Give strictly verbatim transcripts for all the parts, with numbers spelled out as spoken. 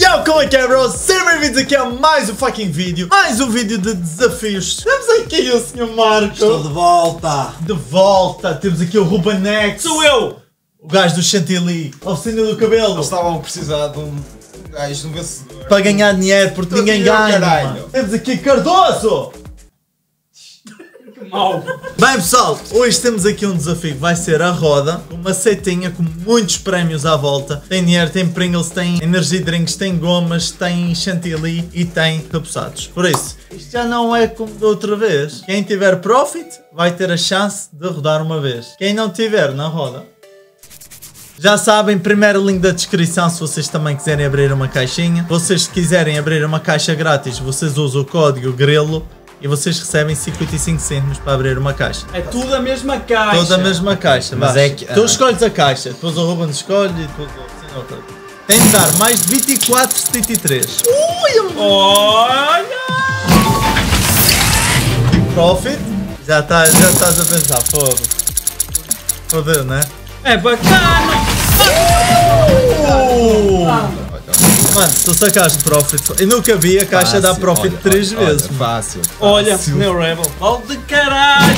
Yo, como é que é, bros? Sejam bem-vindos aqui a mais um fucking vídeo. Mais um vídeo de desafios. Temos aqui o senhor Marco. Estou de volta. De volta. Temos aqui o Rubanex. Sou eu. O gajo do Chantilly. A oficina do cabelo. Eles estavam a precisar de um gajo, um vencedor. Para ganhar dinheiro, porque Todo ninguém dinheiro, ganha. caralho. Mano. Temos aqui Cardoso. Mau. Bem pessoal, hoje temos aqui um desafio, vai ser a roda, uma ceitinha com muitos prémios à volta. Tem dinheiro, tem Pringles, tem energy drinks, tem gomas, tem chantilly e tem repousados. Por isso, isto já não é como da outra vez. Quem tiver profit vai ter a chance de rodar uma vez. Quem não tiver na roda, já sabem, primeiro link da descrição se vocês também quiserem abrir uma caixinha. Vocês quiserem abrir uma caixa grátis, vocês usam o código GRELO. E vocês recebem cinquenta e cinco cêntimos para abrir uma caixa. É tudo a mesma caixa. Toda a mesma caixa. Mas vai. é que- Tu ah. escolhes a caixa, depois o Ruben escolhe e depois o senhor todo. Tem de dar mais de vinte e quatro, setenta e três. Ui, amor. Olha! Profit. Já, tá, já estás a pensar, foda. Fodeu, né? É bacana! Uh! Mano, tu sacaste profit. Eu nunca vi a caixa Fácil, dar profit olha, três olha, vezes. olha, fácil. Olha, fácil. meu Rebel. Vale de caralho!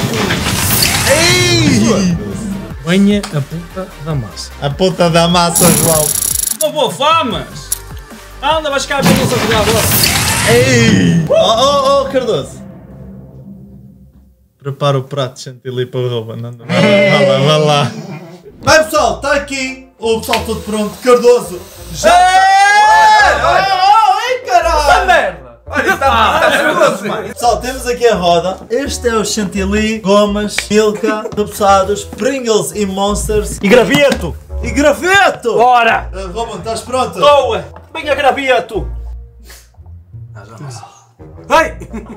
Ei! Venha a puta da massa. A puta da massa, João. Não vou famas! Anda, vais cá ver nossa vida agora. Ei! Oh, oh, oh, Cardoso. Prepara o prato de chantilly para o Ruben. Anda, vai lá, vai lá, vai lá. Bem pessoal, está aqui o pessoal todo pronto. Cardoso. Já Essa merda! Pessoal, temos aqui a roda. Este é o chantilly, gomas, Milka, repousados, Pringles e Monsters. E graveto! E graveto! Bora! Uh, Ruben, estás pronto? Boa! Venha graveto! Vai!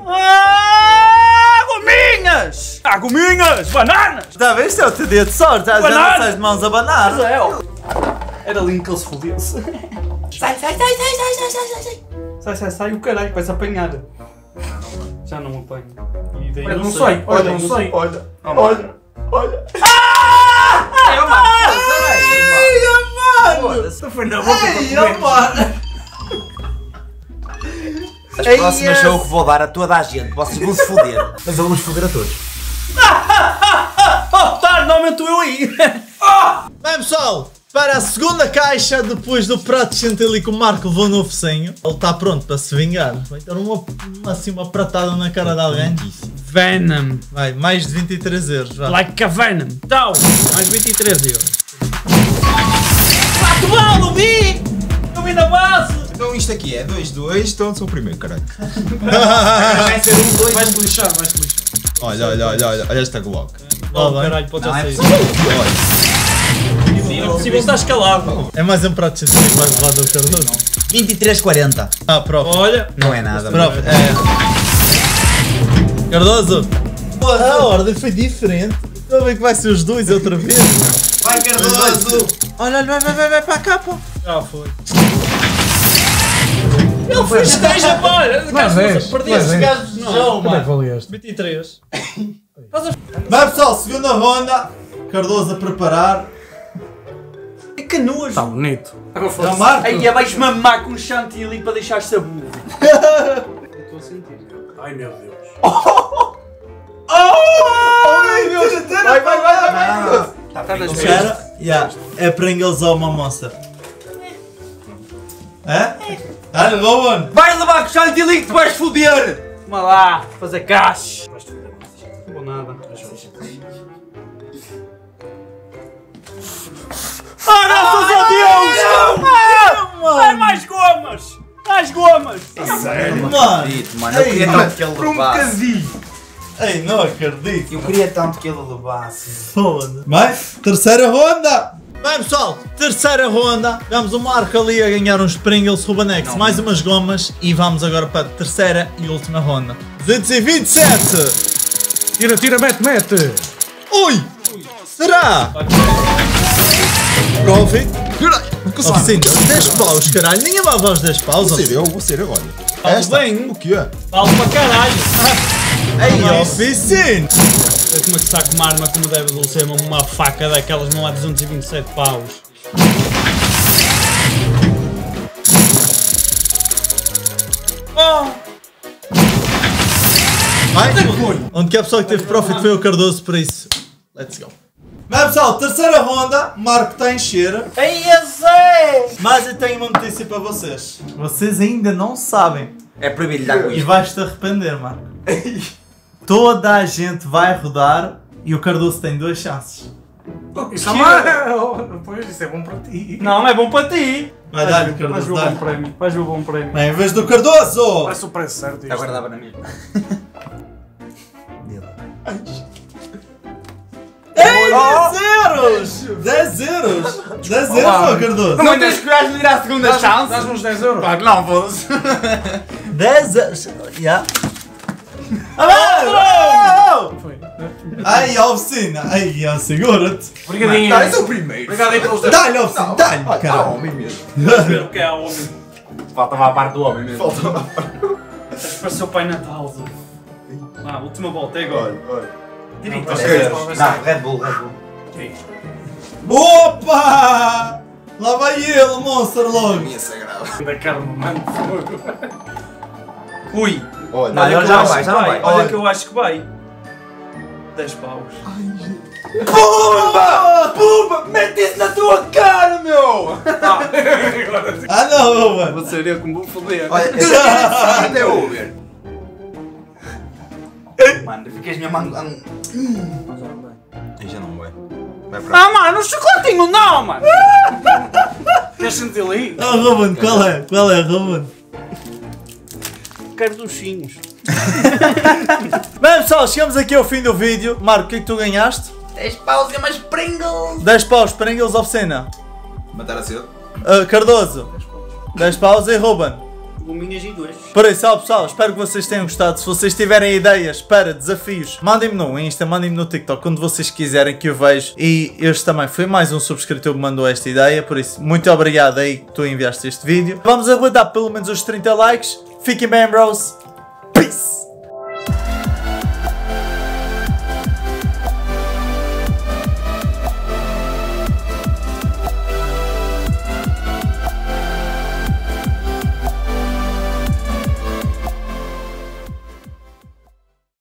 Ah, gominhas! Ah, gominhas! Bananas! Está a ver? Isto é o teu dia de sorte. Já Banana! não sais de mãos a banar. Era lindo que ele se fodesse. Sai, sai, sai, sai, sai, sai, sai, sai, sai. Sai, sai, sai, o caralho, vais apanhar. Já não apanho. E daí Olha, não sei, olha, não sei. Olha, olha, olha. Ai, ó, mano! Ai, mano! Isso foi na boca Ai, para comer. mano! As Ei, próximas yes. sou eu que vou dar a toda a gente, vocês vão se foder. Mas eu vou-vos foder a todos. Oh, tá, não aumento eu aí! Bem pessoal, para a segunda caixa, depois do prato de chantilly que o Marco levou no focinho, ele está pronto para se vingar. Vai ter uma, uma, assim, uma pratada na cara de alguém. Venom! Vai, mais de vinte e três euros. Vá. Like a Venom! Então, mais vinte e três euros. Quatro balo, vi! Eu vi na base! Então isto aqui é dois dois, então sou o primeiro, caralho. Vai ser um, dois, Vais-te lixar, vais-te lixar. Olha, olha, olha, olha, olha esta Glock. Oh, bem. caralho, pode já Não, é sair. Olha, É possível estar escalado. É mais um prato de chantilly que vai levar do Cardoso. vinte e três quarenta. Ah, prof. Olha, Não é nada. Prof, é. Cardoso. A ordem foi diferente. Estou a ver que vai ser os dois outra vez. Vai, Cardoso! Olha, olha, vai, vai, vai, vai para cá, pô. já foi. Ele festeja, pá! Mas és, Perdi mas esse és. gajo de jogo, Como é que mano. valia este? vinte e três. Vai pessoal, segunda ronda. Cardoso a preparar. Que nojo! Está bonito. Já Marco. Aí vais mamar com chantilly para deixar sabugo. Estou a sentir. Ai meu Deus. Ai, meu Deus. Vai, vai, vai, vai. Está bem. Espera. Yeah. É Pringles ou uma Monster? É? Dá-lhe, Ruben. Vai levar com chantilly que te vais foder! Vamos lá, fazer cash! Não vou nada. Ah, graças a Deus! Ai, mais gomas! Mais gomas! Mano. Mano, eu queria tanto que ele levasse. Ei, não acredito. Eu queria tanto que ele levasse. Foda. Vai, terceira ronda. Bem pessoal, terceira ronda. Vamos o Marco ali a ganhar uns Pringles, Rubanex, mais umas gomas. E vamos agora para a terceira e última ronda. duzentos e vinte e sete. Tira, tira, mete, mete. Ui! Será? Profit. Oficina, dez paus, caralho. Ninguém vai levar os dez paus. vou ser eu, vou ser eu, olha. Fala Esta? bem. O quê? Vale para caralho! Ei, oficina. Eu começo a com uma arma como deve de ser uma faca daquelas, não há duzentos e vinte e sete paus. Vai? Onde que a pessoa que teve profit foi o Cardoso, por isso. Let's go. Bem pessoal, terceira ronda, Marco está a encher. Ei, eu sei! Mas eu tenho uma notícia para vocês. Vocês ainda não sabem. É proibido dar com E isto. vais-te arrepender, Marco. Toda a gente vai rodar e o Cardoso tem duas chances. Isso é mal. Pois, isso é bom para ti. Não, é bom para ti. Vai dar-lhe o Vais Cardoso, ver o bom dá-lhe. prémio. Vais ver o bom prémio. Bem, em vez do Cardoso! Parece o preço certo isto. Agora dava na mesma. dez euros! dez euros! dez euros, ó Cardoso! Não tens coragem de ir à segunda Dás- chance? Dás-me uns dez euros. Claro que não, foda-se. dez euros! Já? Ah, Foi. ai, a oficina! Ai, ó, segura-te! Obrigadinho. Tá, esse é o primeiro. Obrigado aí pelos dez. Dá-lhe a oficina, dá-lhe! Ah, Caralho! homem mesmo. Ver o que é homem. Faltava a parte do homem mesmo. Pareceu o Pai Natal. Zé. Ah, última volta, é agora. Olha, olha. Direito. Não, aos vai dez ser. euros. Não, Red Bull, Red Bull. Opa! Lá vai ele, monstro logo! Minha sagrada. Da carne, mano. Ui. Olha, Não, Olha ele que já eu não acho vai, que já não vai. Olha Olha. que eu acho que vai. dez paus. Pumba! Pumba, mete isso na tua cara, meu! Ah não, mano! Vou ser eu que me vou foder. olha, esse aqui até Uber. Mano, ficas mesmo... an- an- Aí já não vai. Vai para Ah, mano, o chocolatinho não, mano. Queres sentir ali? Oh, Ruben, qual é? Qual é, Ruben? Quero docinhos. Bem pessoal, chegamos aqui ao fim do vídeo. Marco, o que é que tu ganhaste? dez paus e umas Pringles! dez paus, Pringles oficina. matar a cedo. Uh, Cardoso, dez paus e Ruben. Gominhas e dois. Por isso, ó, pessoal, espero que vocês tenham gostado. Se vocês tiverem ideias para desafios, mandem-me no Insta, mandem-me no TikTok, quando vocês quiserem que eu vejo. E este também foi mais um subscritor que me mandou esta ideia, por isso, muito obrigado aí que tu enviaste este vídeo. Vamos aguardar pelo menos os trinta likes. Fiquem bem, bros. Peace!